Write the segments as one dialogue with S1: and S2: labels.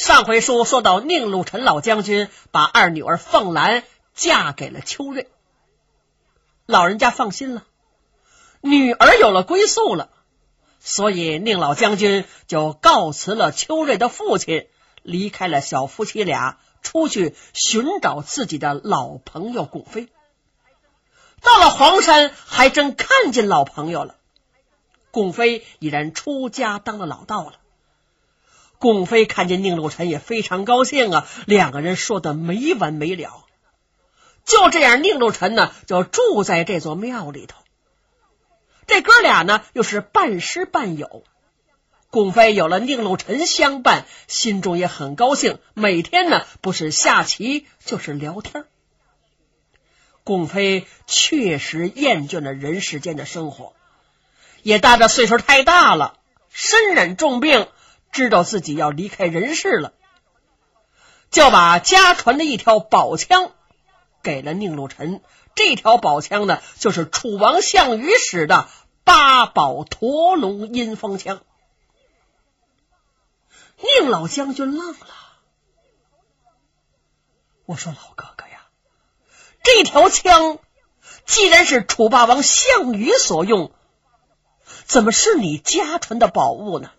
S1: 上回书说到宁禄臣老将军把二女儿凤兰嫁给了秋瑞，老人家放心了，女儿有了归宿了，所以宁老将军就告辞了秋瑞的父亲，离开了小夫妻俩，出去寻找自己的老朋友巩飞。到了黄山，还真看见老朋友了，巩飞已然出家当了老道了。巩飞看见宁禄臣也非常高兴啊，两个人说的没完没了。就这样，宁禄臣呢就住在这座庙里头。这哥俩呢又是半师半友，巩飞有了宁禄臣相伴，心中也很高兴，每天呢不是下棋就是聊天。巩飞确实厌倦了人世间的生活，也搭着岁数太大了，身染重病，知道自己要离开人世了，就把家传的一条宝枪给了宁禄臣。这条宝枪呢，就是楚王项羽使的八宝驼龙阴风枪。宁老将军愣了，我说老哥哥呀，这条枪既然是楚霸王项羽所用，怎么是你家传的宝物呢？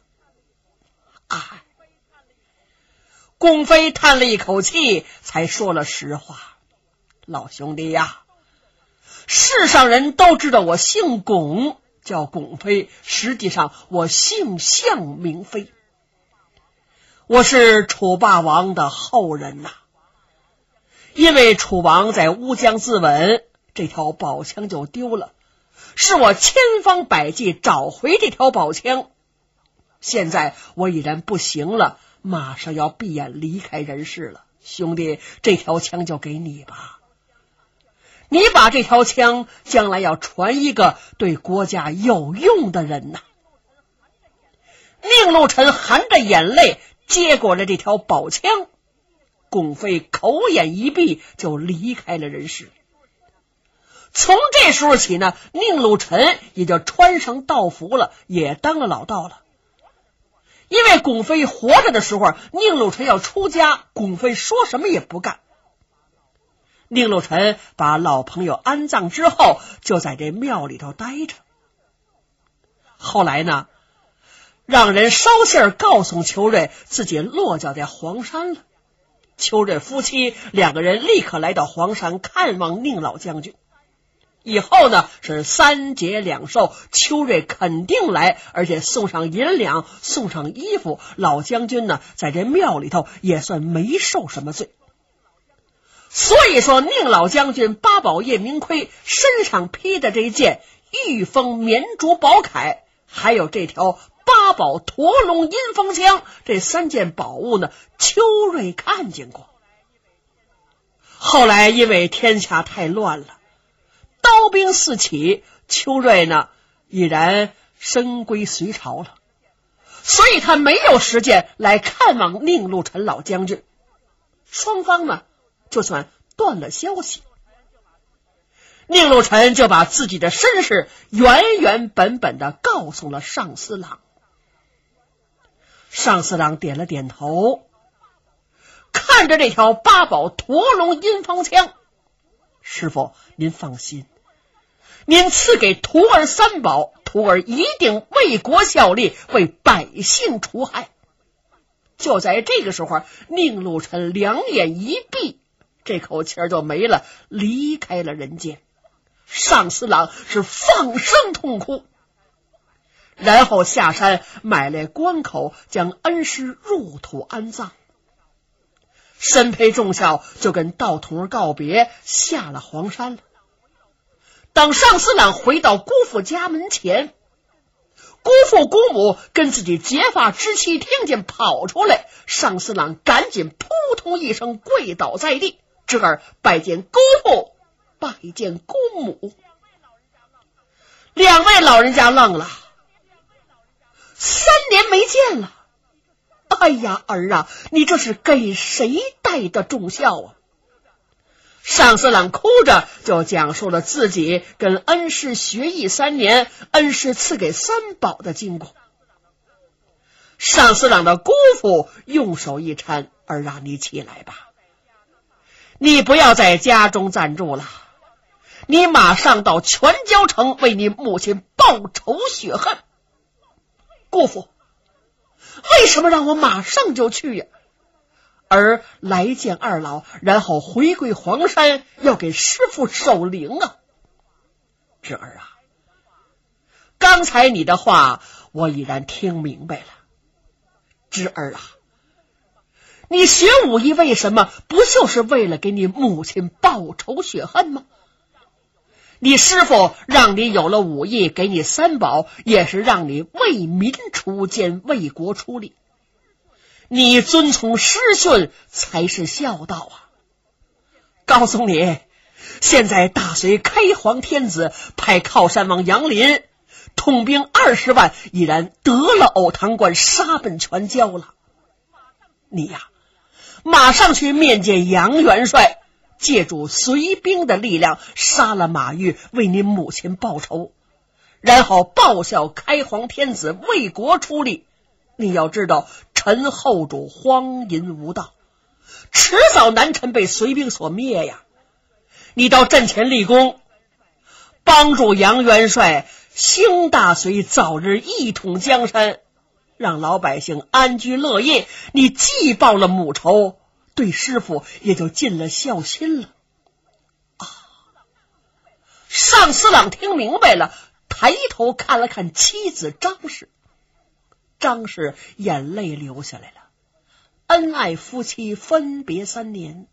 S1: 巩飞叹了一口气，才说了实话，老兄弟呀，世上人都知道我姓巩，叫巩飞，实际上我姓项名飞，我是楚霸王的后人呐。因为楚王在乌江自刎，这条宝枪就丢了，是我千方百计找回这条宝枪，现在我已然不行了，马上要闭眼离开人世了，兄弟，这条枪就给你吧，你把这条枪将来要传一个对国家有用的人呐。宁禄臣含着眼泪接过了这条宝枪，巩飞口眼一闭就离开了人世。从这时候起呢，宁禄臣也就穿上道服了，也当了老道了。因为巩飞活着的时候，宁禄臣要出家，巩飞说什么也不干。宁禄臣把老朋友安葬之后，就在这庙里头待着。后来呢，让人捎信儿告诉秋瑞自己落脚在黄山了。秋瑞夫妻两个人立刻来到黄山看望宁老将军。以后呢是3节2寿，秋瑞肯定来，而且送上银两，送上衣服。老将军呢在这庙里头也算没受什么罪。所以说宁老将军八宝夜明盔身上披的这件玉峰绵竹宝铠，还有这条八宝驼龙阴风枪，这3件宝物呢秋瑞看见过。后来因为天下太乱了，刀兵四起，秋瑞呢已然身归隋朝了，所以他没有时间来看望宁禄臣老将军，双方呢就算断了消息。宁禄臣就把自己的身世原原本本的告诉了上司郎。上司郎点了点头，看着这条八宝驼龙阴风枪，师傅您放心，您赐给徒儿3宝，徒儿一定为国效力，为百姓除害。就在这个时候，宁禄臣两眼一闭，这口气儿就没了，离开了人间。上司郎是放声痛哭，然后下山买来棺口，将恩师入土安葬。身陪重孝就跟道童告别，下了黄山了。当上司郎回到姑父家门前，姑父姑母跟自己结发之妻听见跑出来，上司郎赶紧扑通一声跪倒在地，侄儿拜见姑父，拜见姑母。两位老人家愣了，3年没见了，哎呀儿啊，你这是给谁带的重孝啊？上司郎哭着就讲述了自己跟恩师学艺3年，恩师赐给3宝的经过。 上司郎的姑父用手一搀，儿啊，你起来吧，你不要在家中暂住了，你马上到全椒城为你母亲报仇雪恨。姑父，为什么让我马上就去呀？而来见二老，然后回归黄山，要给师父守灵啊。侄儿啊，刚才你的话我已然听明白了。侄儿啊，你学武艺为什么？不就是为了给你母亲报仇雪恨吗？你师父让你有了武艺，给你三宝，也是让你为民除奸，为国出力。你遵从师训才是孝道啊！告诉你，现在大隋开皇天子派靠山王杨林统兵20万，已然得了藕塘关，杀奔全椒了。你呀，马上去面见杨元帅，借助隋兵的力量杀了马玉，为你母亲报仇，然后报效开皇天子，为国出力。你要知道，陈后主荒淫无道，迟早南陈被隋兵所灭呀。你到阵前立功，帮助杨元帅兴大隋，早日一统江山，让老百姓安居乐业。你既报了母仇，对师父也就尽了孝心了啊！上司郎听明白了，抬头看了看妻子张氏，张氏眼泪流下来了。恩爱夫妻分别3年，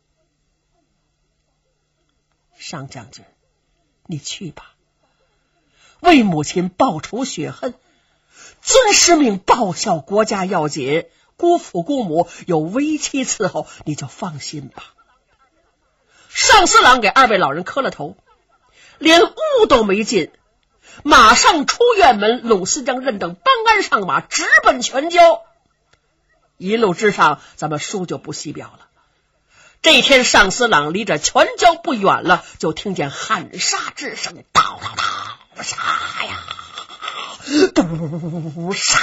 S1: 上将军，你去吧，为母亲报仇雪恨，遵师命报效国家要紧。姑父姑母有为妻伺候，你就放心吧。上司郎给2位老人磕了头，连屋都没进，马上出院门，拢司将认等帮鞍上马，直奔全椒。一路之上，咱们书就不细表了。这天上司郎离着全椒不远了，就听见喊杀之声，叨叨叨，杀呀，嘟杀。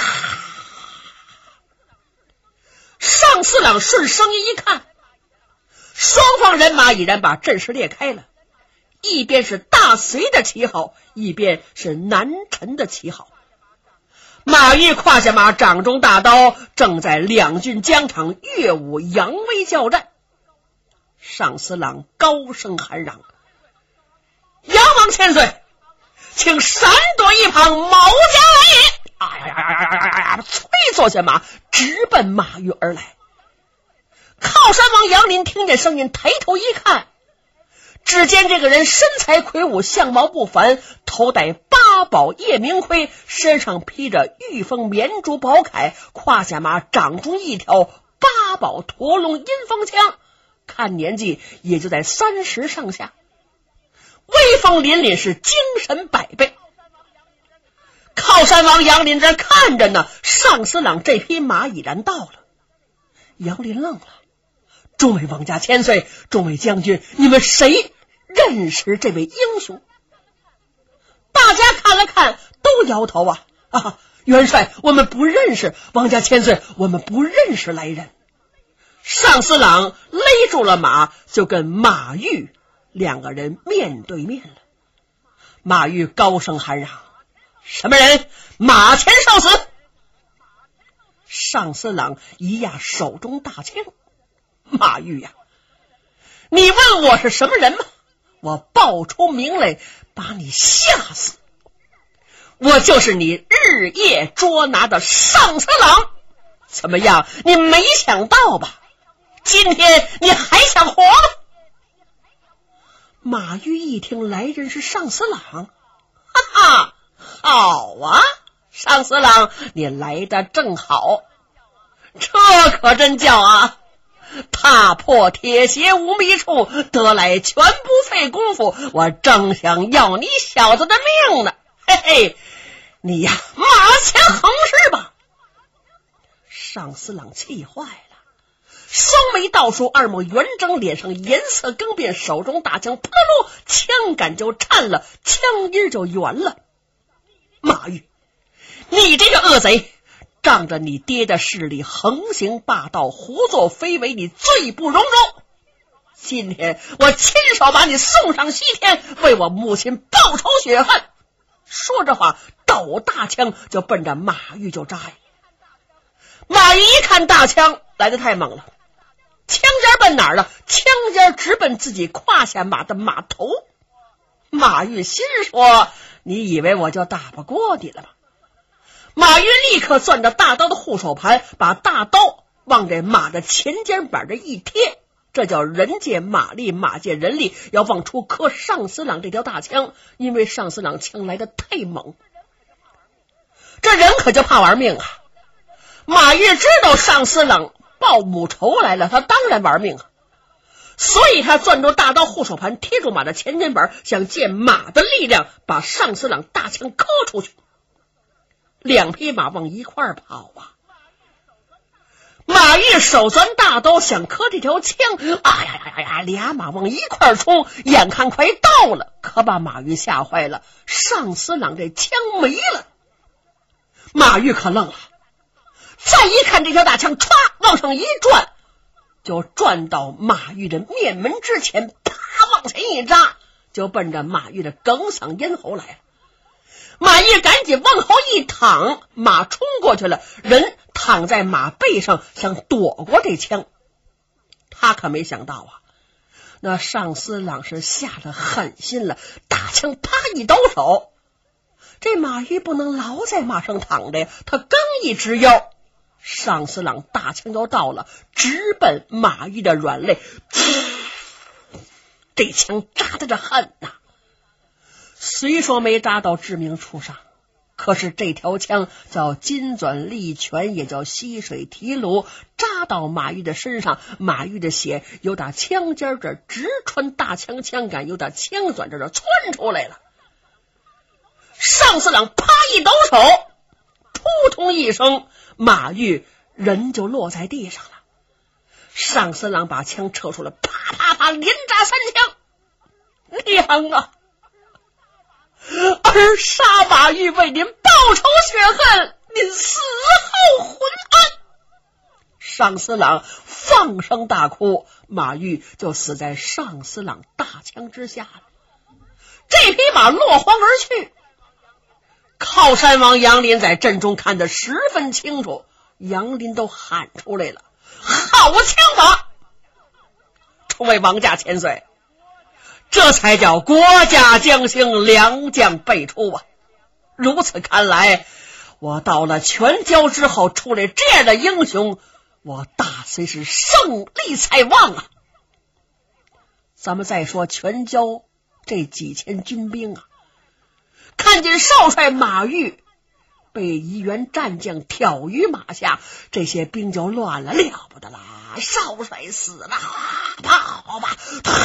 S1: 上司郎顺声音一看，双方人马已然把阵势裂开了，一边是大隋的旗号，一边是南陈的旗号。马玉胯下马，掌中大刀，正在两军疆场乐舞扬威交战。上司郎高声喊嚷：“杨王千岁，请闪躲一旁，毛家来也！”催坐下马，直奔马玉而来。靠山王杨林听见声音，抬头一看，只见这个人身材魁梧，相貌不凡，头戴八宝夜明盔，身上披着玉凤绵竹宝铠，胯下马，掌中一条八宝驼龙阴风枪，看年纪也就在30上下，威风凛凛，是精神百倍。靠山王杨林这看着呢，上司郎这匹马已然到了。杨林愣了：“众位王家千岁，众位将军，你们谁认识这位英雄？”大家看了看，都摇头啊！元帅，我们不认识；王家千岁，我们不认识来人。上司郎勒住了马，就跟马玉2个人面对面了。马玉高声喊嚷：“什么人？马前受死！”上司郎一压手中大枪：“马玉呀，你问我是什么人吗？我报出名来，把你吓死！我就是你日夜捉拿的上司郎，怎么样？你没想到吧？今天你还想活吗？”马玉一听来人是上司郎，哈哈，好啊，上司郎，你来得正好，这可真叫啊！踏破铁鞋无觅处，得来全不费功夫。我正想要你小子的命呢，嘿嘿，你呀，马前横尸吧！上司郎气坏了，双眉倒竖，二目圆睁，脸上颜色更变，手中大枪扑噜噜，枪杆就颤了，枪音就圆了。马玉，你这个恶贼， 仗着你爹的势力横行霸道，胡作非为，你罪不容诛。今天我亲手把你送上西天，为我母亲报仇雪恨。说着话，抖大枪就奔着马玉就扎呀。马玉一看大枪来得太猛了，枪尖奔哪儿了？枪尖直奔自己胯下马的马头。马玉心说：你以为我就打不过你了吗？马玉立刻攥着大刀的护手盘，把大刀往这马的前肩板这一贴，这叫人借马力，马借人力，要往出磕上司朗这条大枪，因为上司朗枪来的太猛，这人可就怕玩命啊。马玉知道上司朗报母仇来了，他当然玩命啊，所以他攥住大刀护手盘，贴住马的前肩板，想借马的力量把上司朗大枪磕出去。两匹马往一块跑啊，马玉手攥大刀想磕这条枪，俩马往一块冲，眼看快到了，可把马玉吓坏了，上司朗这枪没了。马玉可愣了，再一看这条大枪，歘往上一转，就转到马玉的面门之前，啪往前一扎，就奔着马玉的哽嗓咽喉来了。马玉赶紧往后一躺，马冲过去了，人躺在马背上想躲过这枪。他可没想到啊，那上司朗是下了狠心了，大枪啪一抖手，这马玉不能老在马上躺着呀，他刚一直腰，上司朗大枪就到了，直奔马玉的软肋，这枪扎得这狠呐。虽说没扎到致命处上，可是这条枪叫金钻利拳，也叫溪水提炉，扎到马玉的身上，马玉的血由打枪尖这直穿大枪枪杆，由打枪钻这窜出来了。上司朗啪一抖手，扑通一声，马玉人就落在地上了。上司朗把枪撤出来，啪啪啪连扎3枪。娘啊，儿杀马玉为您报仇雪恨，您死后昏安。上司朗放声大哭，马玉就死在上司朗大枪之下了。这匹马落荒而去。靠山王杨林在阵中看得十分清楚，杨林都喊出来了：好枪法！众位王家千岁，这才叫国家将兴，良将辈出啊！如此看来，我到了全椒之后出来这样的英雄，我大虽是胜利才旺啊！咱们再说全椒这几千军兵啊，看见少帅马玉被一员战将挑于马下，这些兵就乱了，了不得啦！少帅死了，跑吧！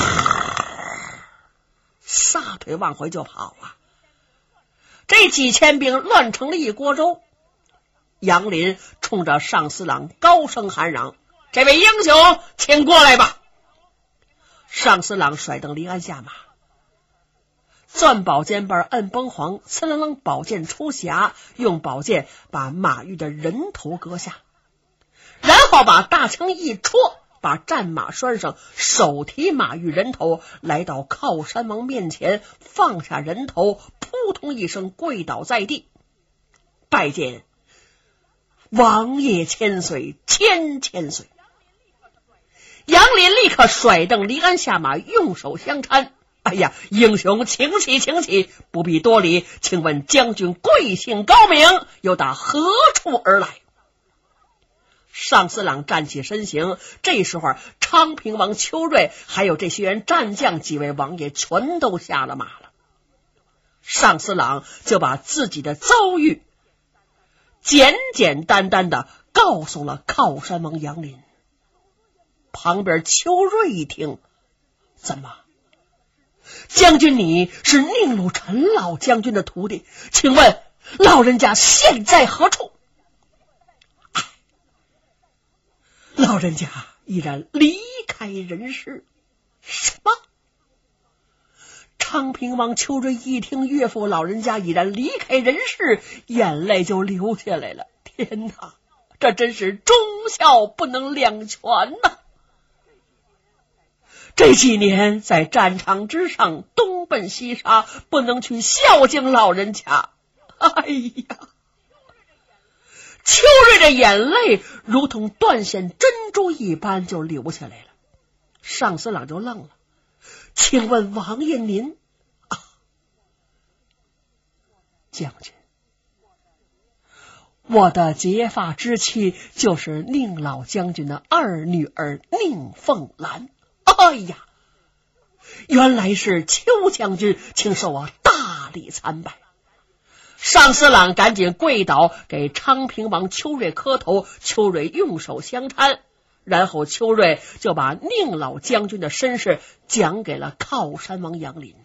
S1: 撒腿往回就跑啊！这几千兵乱成了一锅粥。杨林冲着上司朗高声喊嚷：这位英雄请过来吧！上司朗甩蹬离鞍下马，攥宝剑把摁崩簧，呲楞楞宝剑出匣，用宝剑把马玉的人头割下，然后把大枪一戳，把战马拴上，手提马玉人头，来到靠山王面前，放下人头，扑通一声跪倒在地，拜见王爷千岁，千岁。杨林立刻甩蹬离鞍下马，用手相搀。哎呀，英雄请起，请起，不必多礼，请问将军贵姓高明，又打何处而来？上司朗站起身形，这时候昌平王邱瑞还有这些员战将几位王爷全都下了马了。上司朗就把自己的遭遇简简单单的告诉了靠山王杨林。旁边邱瑞一听，怎么，将军你是宁鲁陈老将军的徒弟，请问老人家现在何处？老人家已然离开人世。什么？昌平王邱瑞一听岳父老人家已然离开人世，眼泪就流下来了。 天哪，这真是忠孝不能两全呐！这几年在战场之上东奔西杀，不能去孝敬老人家。哎呀，秋瑞的眼泪如同断线珍珠一般就流下来了。上司郎就愣了，请问王爷您啊？将军，我的结发之妻就是宁老将军的二女儿宁凤兰。哎呀，原来是邱将军，请受我大礼参拜。上司郎赶紧跪倒给昌平王邱瑞磕头，邱瑞用手相搀，然后邱瑞就把宁老将军的身世讲给了靠山王杨林。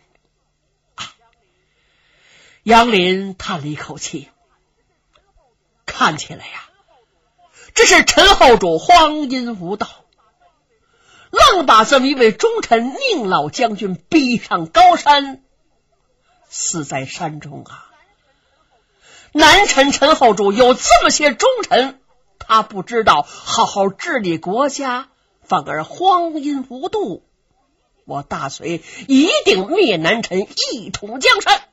S1: 杨林叹了一口气，看起来呀，这是陈后主荒淫无道，愣把这么一位忠臣宁老将军逼上高山，死在山中啊！南陈陈后主有这么些忠臣，他不知道好好治理国家，反而荒淫无度。我大隋一定灭南陈，一统江山。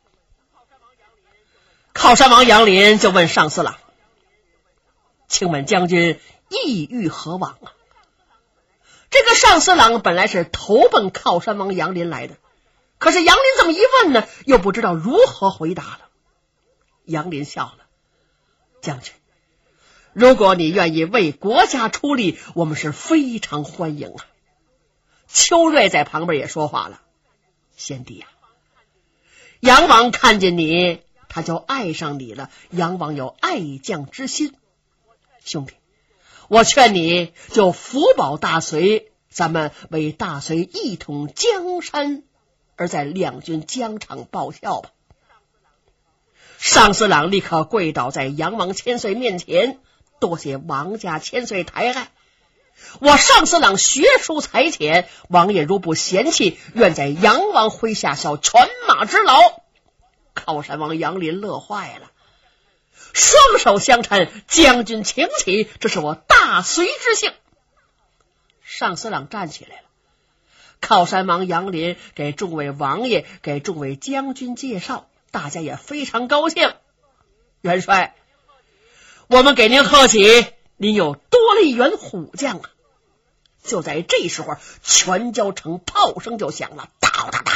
S1: 靠山王杨林就问上司郎，请问将军意欲何往啊？这个上司郎本来是投奔靠山王杨林来的，可是杨林这么一问呢，又不知道如何回答了。杨林笑了，将军，如果你愿意为国家出力，我们是非常欢迎啊。邱瑞在旁边也说话了，贤弟啊，杨王看见你，他就爱上你了，杨王有爱将之心。兄弟，我劝你就福保大隋，咱们为大隋一统江山而在两军疆场报效吧。上司郎立刻跪倒在杨王千岁面前，多谢王家千岁抬爱，我上司郎学术才浅，王爷如不嫌弃，愿在杨王麾下效犬马之劳。靠山王杨林乐坏了，双手相搀，将军请起，这是我大隋之幸。上司郎站起来了，靠山王杨林给众位王爷给众位将军介绍，大家也非常高兴。元帅，我们给您贺喜，您又多了一员虎将啊！就在这时候，全交城炮声就响了，哒哒哒！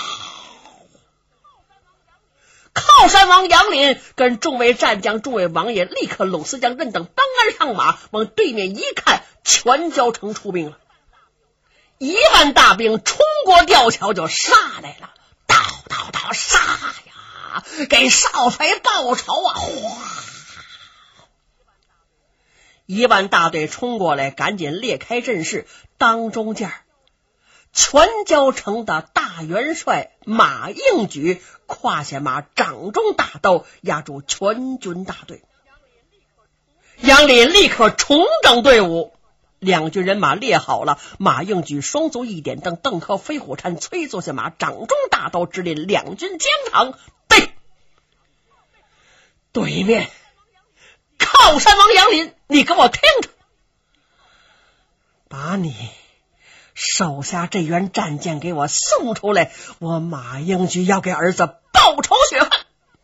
S1: 靠山王杨林跟众位战将、众位王爷立刻拢司将任等搬鞍上马，往对面一看，全交城出兵了，1万大兵冲过吊桥就杀来了，刀刀刀杀呀，给少帅报仇啊！哗！1万大队冲过来，赶紧列开阵势，当中间全交城的大元帅马应举胯下马，掌中大刀，压住全军大队。杨林立刻重整队伍，两军人马列好了，马应举双足一点蹬，邓克飞虎搀催坐下马，掌中大刀指令两军疆场。对面靠山王杨林，你给我听着，把你手下这员战将给我送出来，我马应举要给儿子报仇雪恨。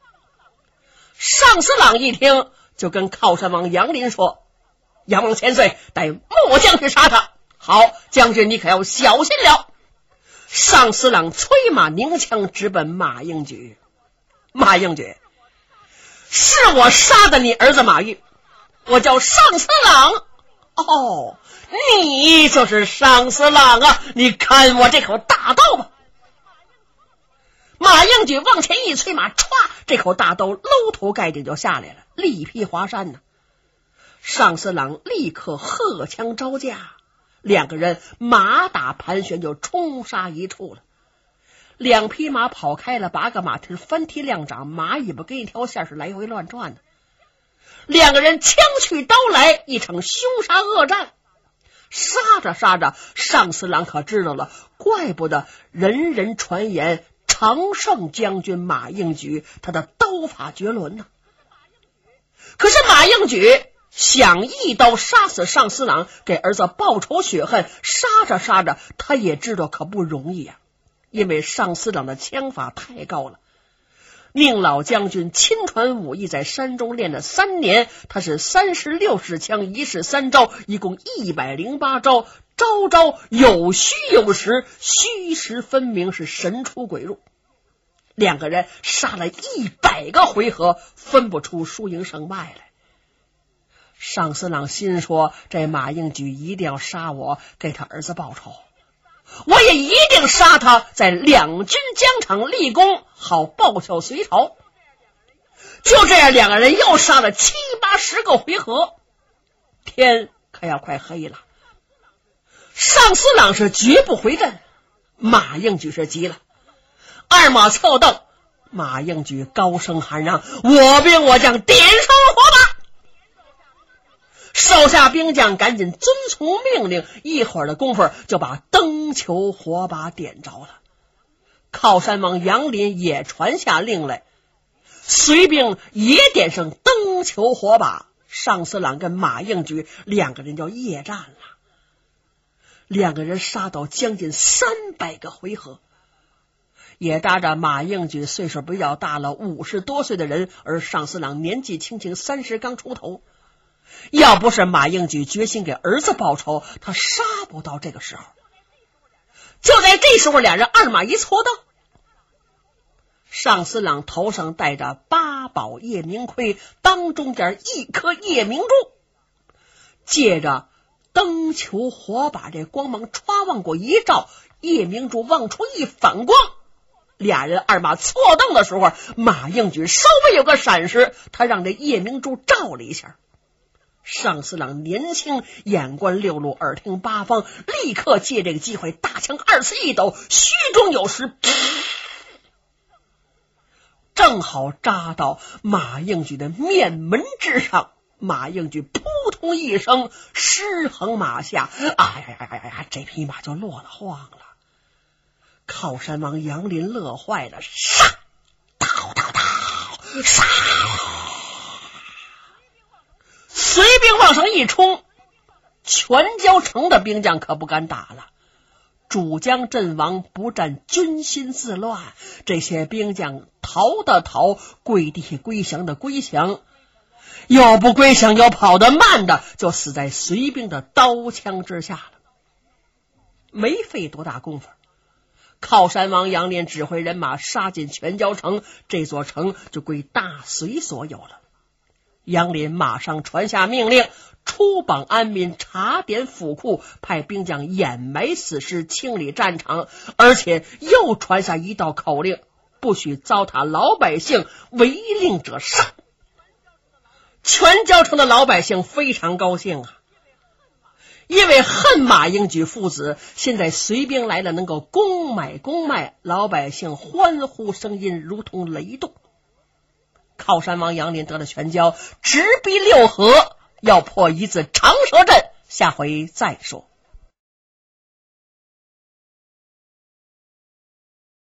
S1: 上司郎一听，就跟靠山王杨林说，杨王千岁带末将去杀他。好，将军你可要小心了。上司郎催马拧枪直奔马应举。马应举，是我杀的你儿子马玉，我叫上司郎。哦，你就是上司郎啊，你看我这口大刀吧。马应举往前一催马，歘，这口大刀搂头盖顶就下来了，力劈华山呢。上司郎立刻荷枪招架，两个人马打盘旋就冲杀一处了。两匹马跑开了，8个马蹄翻踢亮掌，马尾巴跟一条线是来回乱转的。两个人枪去刀来，一场凶杀恶战。杀着杀着，上司郎可知道了，怪不得人人传言常胜将军马应举他的刀法绝伦呢。 可是马应举想一刀杀死上司郎，给儿子报仇雪恨，杀着杀着他也知道可不容易啊，因为上司郎的枪法太高了。宁老将军亲传武艺，在山中练了3年，他是36式枪，1式3招，一共108招，招招有虚有实，虚实分明，是神出鬼入。2个人杀了100个回合，分不出输赢胜败来。上司郎心说，这马应举一定要杀我，给他儿子报仇，我也一定杀他，在两军疆场立功，好报效隋朝。就这样，2个人又杀了70、80个回合，天可要快黑了。上司郎是绝不回阵，马应举是急了，二马侧蹬，马应举高声喊嚷：“我兵我将，点烧火把！”手下兵将赶紧遵从命令，一会儿的功夫就把灯球火把点着了。靠山王杨林也传下令来，随兵也点上灯球火把。上司郎跟马应举2个人就夜战了，2个人杀到将近300个回合，也搭着马应举岁数比较大了，50多岁的人，而上司郎年纪轻轻，30刚出头。要不是马应举决心给儿子报仇，他杀不到这个时候。就在这时候，2人二马一错蹬，上司郎头上戴着8宝夜明盔，当中间1颗夜明珠，借着灯球火把这光芒歘往过一照，夜明珠往出一反光，2人二马错蹬的时候，马应举稍微有个闪失，他让这夜明珠照了一下。上司郎年轻，眼观六路，耳听八方，立刻借这个机会，大枪2次一抖，虚中有时，正好扎到马应举的面门之上。马应举扑通一声失衡马下，这匹马就落了荒了。靠山王杨林乐坏了，杀！杀！随兵往上一冲，全椒城的兵将可不敢打了。主将阵亡，不战军心自乱，这些兵将逃的逃，跪地归降的归降，又不归降又跑得慢的，就死在随兵的刀枪之下了。没费多大功夫，靠山王杨连指挥人马杀进全椒城，这座城就归大隋所有了。杨林马上传下命令，出榜安民，查点府库，派兵将掩埋死尸，清理战场，而且又传下一道口令，不许糟蹋老百姓，违令者杀。全椒城的老百姓非常高兴啊，因为恨马应举父子，现在随兵来了，能够公卖，老百姓欢呼声音如同雷动。靠山王杨林得了全椒，直逼6合，要破一字长蛇阵，下回再说。